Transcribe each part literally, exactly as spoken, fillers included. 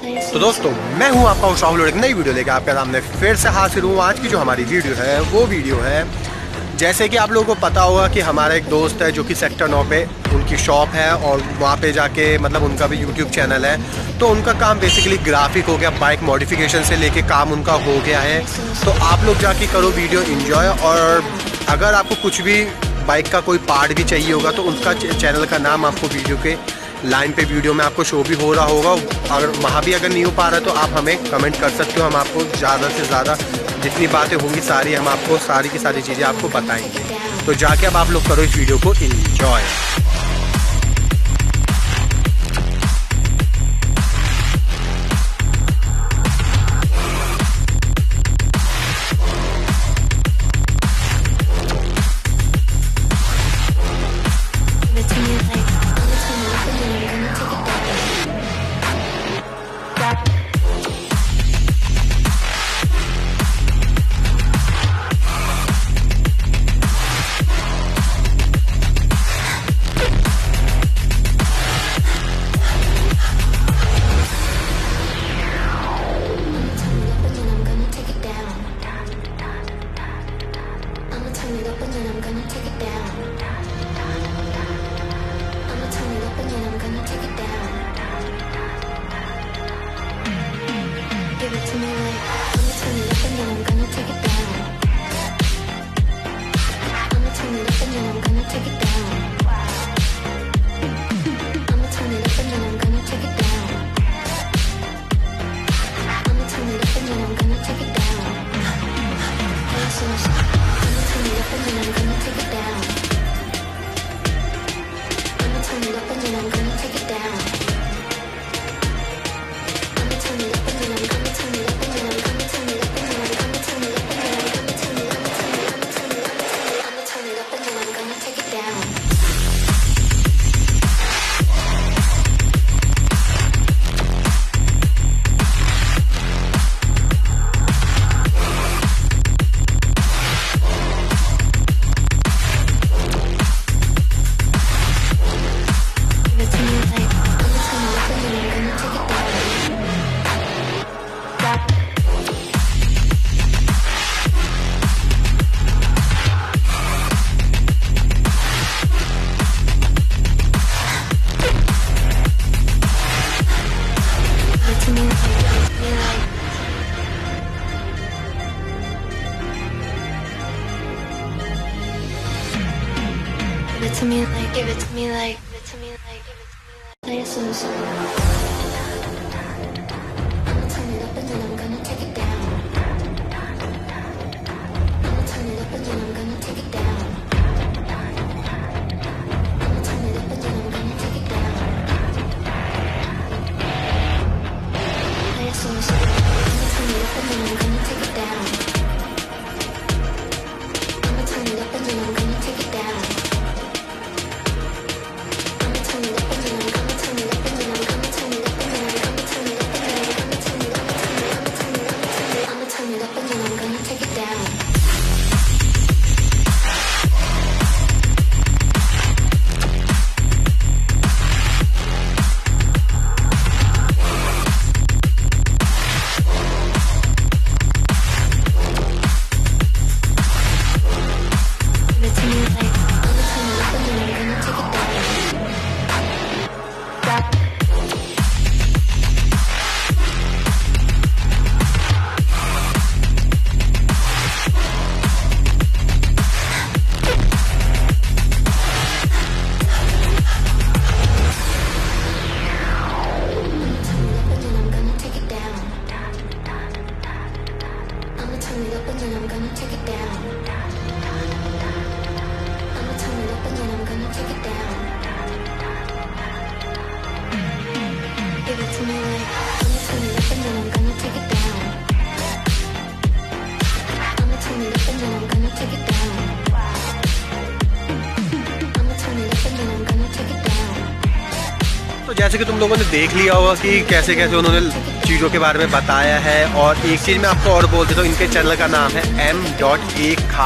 तो दोस्तों, मैं हूं आपका होस्ट राहुल, एक नई वीडियो लेकर आपके सामने फिर से हाजिर हूं। आज की जो हमारी वीडियो है वो वीडियो है, जैसे कि आप लोगों को पता होगा कि हमारा एक दोस्त है जो कि सेक्टर नौ पे उनकी शॉप है और वहाँ पे जाके मतलब उनका भी यूट्यूब चैनल है। तो उनका काम बेसिकली ग्राफिक हो गया, बाइक मॉडिफिकेशन से लेके काम उनका हो गया है। तो आप लोग जाके करो वीडियो एंजॉय, और अगर आपको कुछ भी बाइक का कोई पार्ट भी चाहिए होगा तो उनका चैनल का नाम आपको वीडियो के लाइन पे वीडियो में आपको शो भी हो रहा होगा। अगर वहाँ भी अगर नहीं हो पा रहा तो आप हमें कमेंट कर सकते हो, हम आपको ज़्यादा से ज़्यादा जितनी बातें होंगी सारी हम आपको सारी की सारी चीज़ें आपको बताएंगे। तो जाके अब आप लोग करो इस वीडियो को enjoy. Give it to me like, give it to me like, give it to me like, give it to me like, play it so slow. I'ma turn it up and then I'm gonna take it down. I'ma turn it up and then I'm gonna take it down. I'ma turn it up and then I'm gonna take it down. Play it so slow. I'ma turn it up and then I'm gonna take it down. I'ma turn it up and then I'm gonna take it down. तो जैसे कि तुम लोगों ने देख लिया होगा कि कैसे कैसे उन्होंने चीज़ों के बारे में बताया है। और एक चीज़ मैं आपको और बोल देता हूँ, इनके चैनल का नाम है M dot A Khan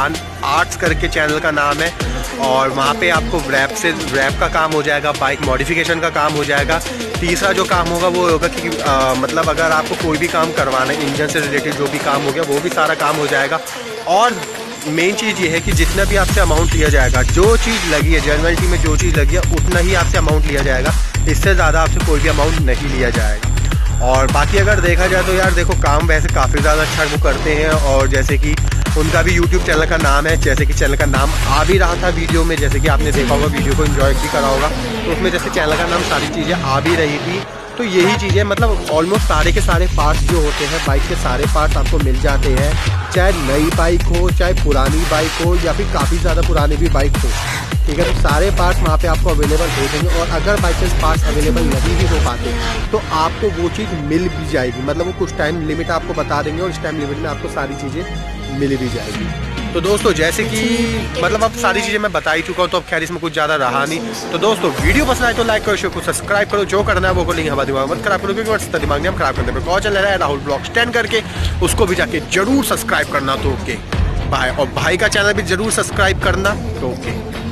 arts करके चैनल का नाम है, और वहाँ पे आपको रैप से रैप का काम हो जाएगा, बाइक मॉडिफिकेशन का काम हो जाएगा। तीसरा जो काम होगा वो होगा कि आ, मतलब अगर आपको कोई भी काम करवाना है, इंजन से रिलेटेड जो भी काम हो गया वो भी सारा काम हो जाएगा। और मेन चीज़ ये है कि जितना भी आपसे अमाउंट लिया जाएगा, जो चीज़ लगी है जनरलिटी में जो चीज़ लगी है उतना ही आपसे अमाउंट लिया जाएगा, इससे ज़्यादा आपसे कोई भी अमाउंट नहीं लिया जाएगा। और बाकी अगर देखा जाए तो यार देखो, काम वैसे काफ़ी ज़्यादा अच्छा वो करते हैं, और जैसे कि उनका भी यूट्यूब चैनल का नाम है, जैसे कि चैनल का नाम आ भी रहा था वीडियो में, जैसे कि आपने देखा होगा, वीडियो को एंजॉय भी करा होगा, तो उसमें जैसे चैनल का नाम सारी चीज़ें आ भी रही थी। तो यही चीज़ें मतलब ऑलमोस्ट सारे के सारे पार्ट्स जो होते हैं बाइक के, सारे पार्ट्स आपको मिल जाते हैं, चाहे नई बाइक हो, चाहे पुरानी बाइक हो, या फिर काफ़ी ज़्यादा पुरानी भी बाइक हो, ठीक है। तो सारे पार्ट्स वहाँ पे आपको अवेलेबल हो जाएंगे, और अगर बाई चांस पार्ट्स अवेलेबल नहीं भी हो पाते तो आपको वो चीज़ मिल भी जाएगी, मतलब वो कुछ टाइम लिमिट आपको बता देंगे, और इस टाइम लिमिट में आपको सारी चीज़ें मिल भी जाएगी। तो दोस्तों जैसे कि मतलब अब सारी चीज़ें मैं बता ही चुका हूँ, तो अब खैर इसमें कुछ ज़्यादा रहा नहीं। तो दोस्तों वीडियो पसंद आए तो लाइक करो, शेयर करो, सब्सक्राइब करो, जो करना है वो को लिंक हमारे दिमाग मत खराब करो, क्योंकि वर्ष दिमाग में हम खराब करने पर कॉल चल रहा है राहुल ब्लॉग्स टेन करके, उसको भी जाके जरूर सब्सक्राइब करना। तो ओके बाय, और भाई का चैनल भी जरूर सब्सक्राइब करना। तो ओके।